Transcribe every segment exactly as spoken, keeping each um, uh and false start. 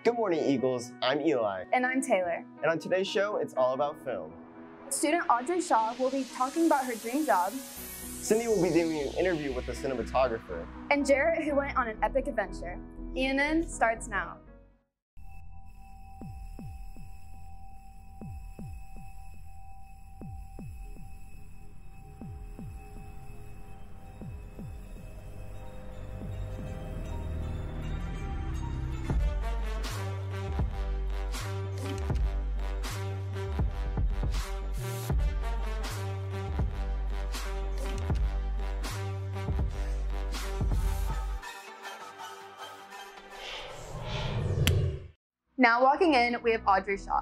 Good morning, Eagles. I'm Eli. And I'm Taylor. And on today's show, it's all about film. Student Audrey Shaw will be talking about her dream job. Cindy will be doing an interview with a cinematographer. And Jarrett, who went on an epic adventure. E N N starts now. Now walking in, we have Audrey Shaw.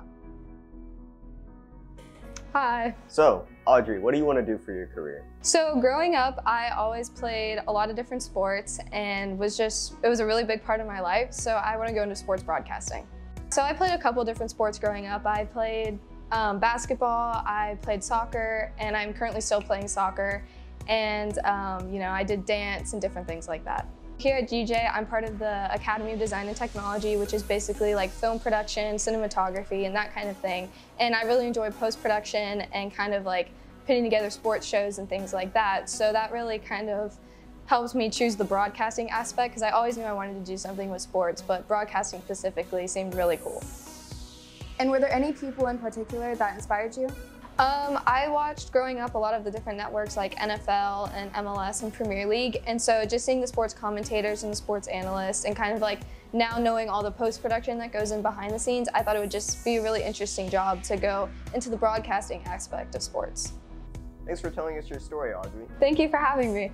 Hi. So, Audrey, what do you want to do for your career? So growing up, I always played a lot of different sports and was just, it was a really big part of my life. So I want to go into sports broadcasting. So I played a couple different sports growing up. I played um, basketball, I played soccer, and I'm currently still playing soccer. And um, you know, I did dance and different things like that. Here at G J, I'm part of the Academy of Design and Technology, which is basically like film production, cinematography, and that kind of thing. And I really enjoy post-production and kind of like putting together sports shows and things like that. So that really kind of helps me choose the broadcasting aspect, because I always knew I wanted to do something with sports, but broadcasting specifically seemed really cool. And were there any people in particular that inspired you? Um, I watched growing up a lot of the different networks like N F L and M L S and Premier League, and so just seeing the sports commentators and the sports analysts and kind of like now knowing all the post-production that goes in behind the scenes, I thought it would just be a really interesting job to go into the broadcasting aspect of sports. Thanks for telling us your story, Audrey. Thank you for having me.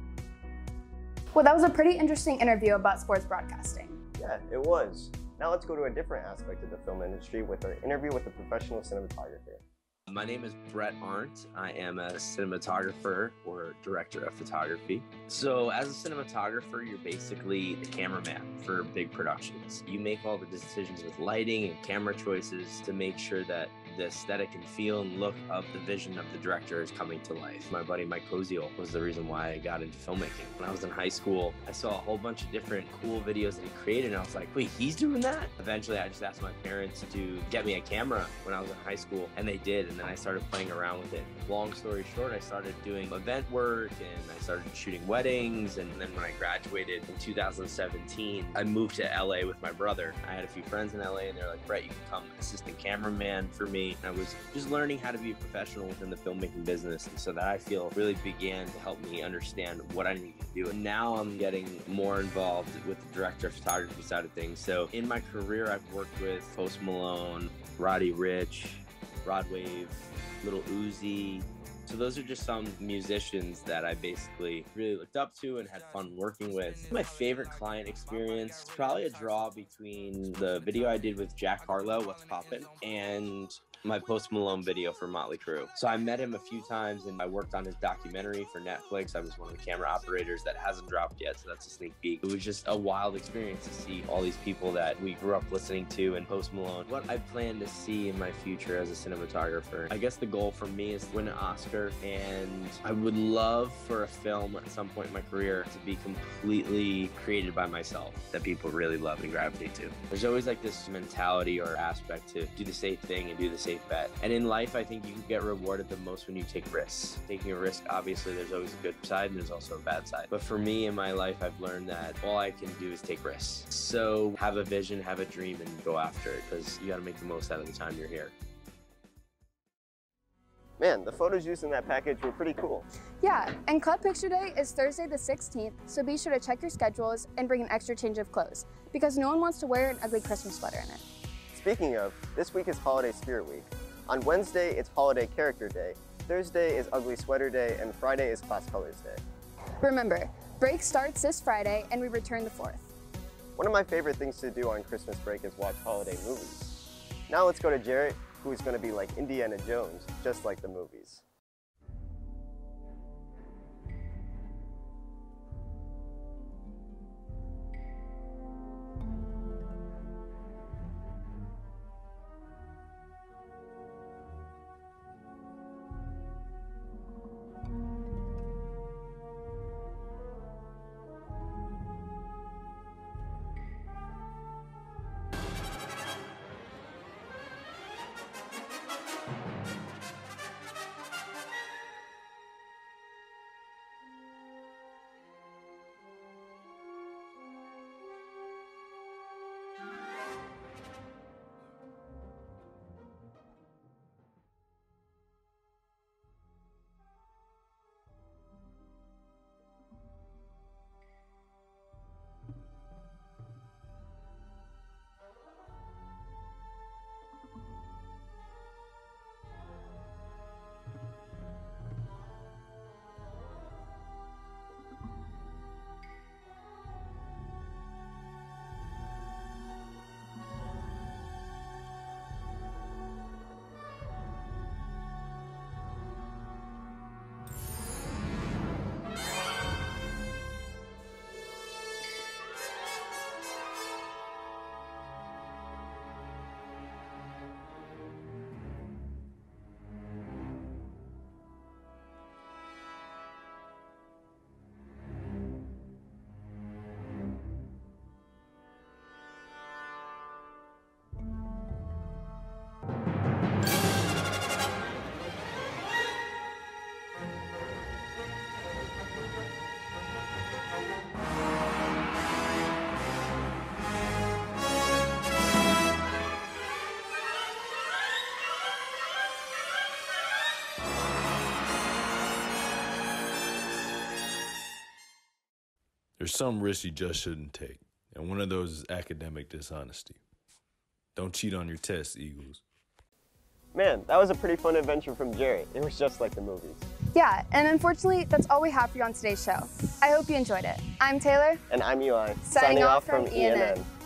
Well, that was a pretty interesting interview about sports broadcasting. Yeah, it was. Now let's go to a different aspect of the film industry with our interview with a professional cinematographer. My name is Brett Arndt. I am a cinematographer or director of photography. So as a cinematographer, you're basically the cameraman for big productions. You make all the decisions with lighting and camera choices to make sure that the aesthetic and feel and look of the vision of the director is coming to life. My buddy Mike Koziel was the reason why I got into filmmaking. When I was in high school, I saw a whole bunch of different cool videos that he created, and I was like, wait, he's doing that? Eventually, I just asked my parents to get me a camera when I was in high school, and they did, and then I started playing around with it. Long story short, I started doing event work, and I started shooting weddings, and then when I graduated in two thousand seventeen, I moved to L A with my brother. I had a few friends in L A, and they're like, Brett, you can become assistant cameraman for me. I was just learning how to be a professional within the filmmaking business, and so that I feel really began to help me understand what I needed to do. And now I'm getting more involved with the director of photography side of things. So in my career, I've worked with Post Malone, Roddy Ricch, Rod Wave, Little Uzi. So those are just some musicians that I basically really looked up to and had fun working with. My favorite client experience is probably a draw between the video I did with Jack Harlow, What's Poppin', and my Post Malone video for Motley Crue. So I met him a few times and I worked on his documentary for Netflix. I was one of the camera operators. That hasn't dropped yet, so that's a sneak peek. It was just a wild experience to see all these people that we grew up listening to and Post Malone. What I plan to see in my future as a cinematographer, I guess the goal for me is to win an Oscar, and I would love for a film at some point in my career to be completely created by myself that people really love and gravitate to. There's always like this mentality or aspect to do the safe thing and do the safe bet. And in life, I think you can get rewarded the most when you take risks. Taking a risk, obviously, there's always a good side and there's also a bad side. But for me in my life, I've learned that all I can do is take risks. So have a vision, have a dream, and go after it, because you got to make the most out of the time you're here. Man, the photos used in that package were pretty cool. Yeah, and Club Picture Day is Thursday the sixteenth, so be sure to check your schedules and bring an extra change of clothes, because no one wants to wear an ugly Christmas sweater in it. Speaking of, this week is Holiday Spirit Week. On Wednesday, it's Holiday Character Day. Thursday is Ugly Sweater Day, and Friday is Class Colors Day. Remember, break starts this Friday and we return the fourth. One of my favorite things to do on Christmas break is watch holiday movies. Now let's go to Jarrett, who is going to be like Indiana Jones, just like the movies. There's some risks you just shouldn't take, and one of those is academic dishonesty. Don't cheat on your tests, Eagles. Man, that was a pretty fun adventure from Jarrett. It was just like the movies. Yeah, and unfortunately, that's all we have for you on today's show. I hope you enjoyed it. I'm Taylor. And I'm Eli. Signing off from E N N.